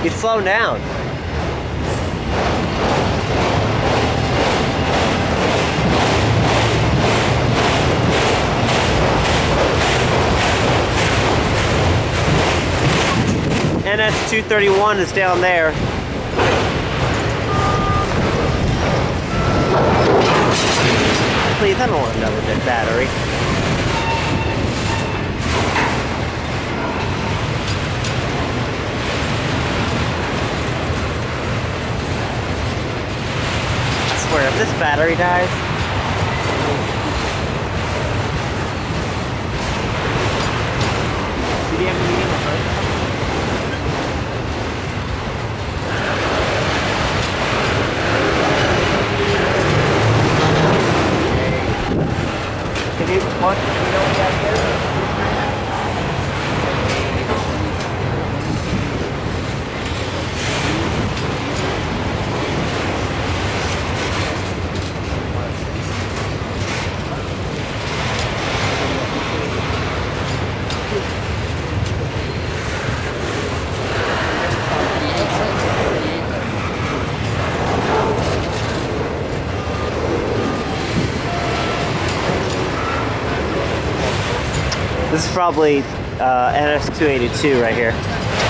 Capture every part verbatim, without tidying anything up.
He's slowing down. N S two thirty-one is down there. Please, I don't want another dead battery. I swear, if this battery dies... Did he have to be in the first one? Can you punch, you know what that is? This is probably uh, N S two eighty-two right here.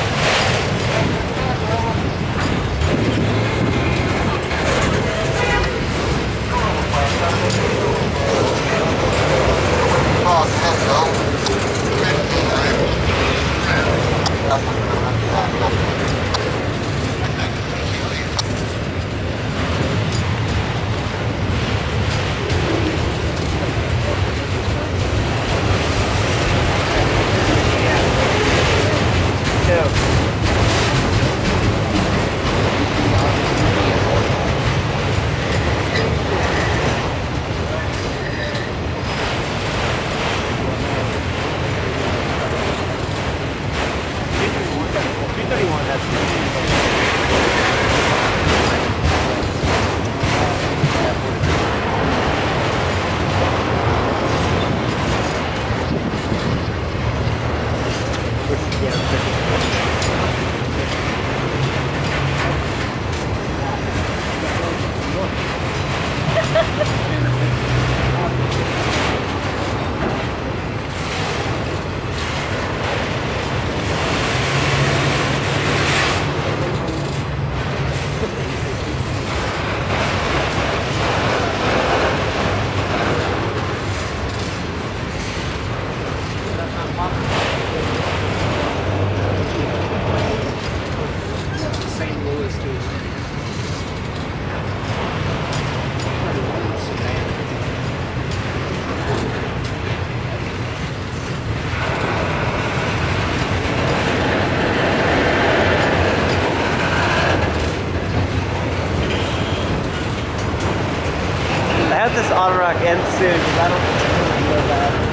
I hope this Autorock ends soon because I don't think it's going to go bad.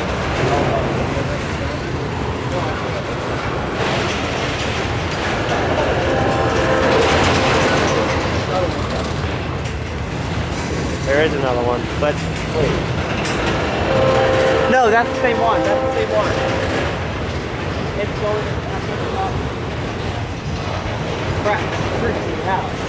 There is another one, but wait. No, that's the same one. That's the same one. It's going after the top. Crap, freaking out.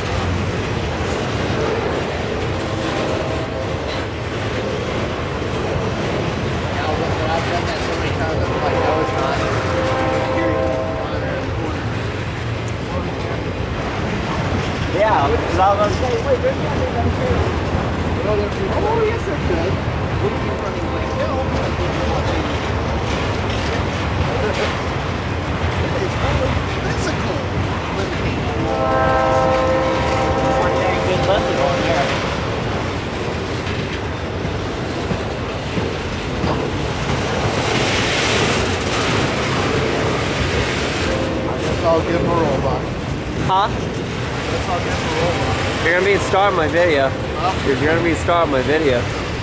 I've done that so many times, I'm like, no, it's not. Yeah, because I was going to say, wait, there's nothing down here. No, there's no. Oh, yes, they're good. What are you running like? No, I think you're watching. It's only physical limiting. One dang good lesson on there. I'll give him a roll box. Huh? Guess I'll give him a roll box. You're gonna be a star in my video. Huh? You're gonna be a star in my video.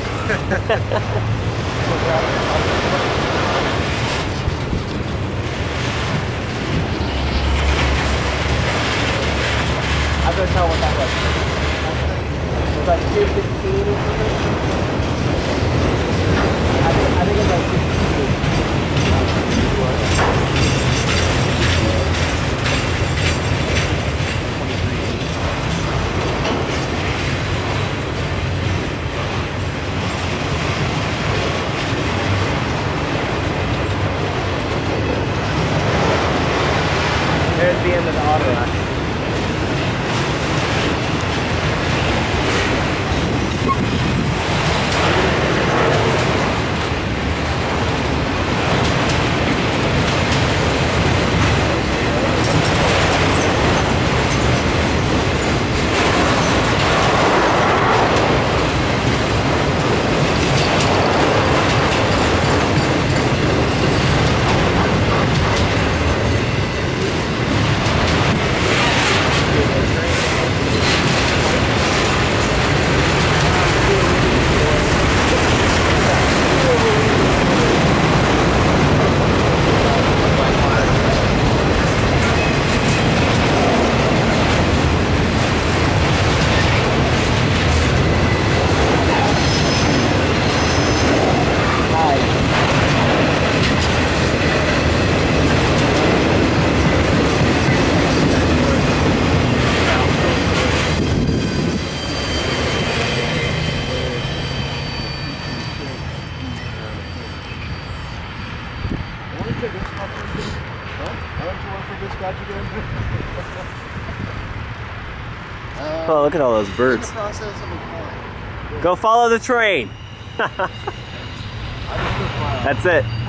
I couldn't tell what that was. It was like two fifteen or something. I think, I think it was like two fifteen. Huh? Why don't you work for dispatch again? Uh, Oh, look at all those in birds. the process of applying. Go follow the train. I just took my That's it.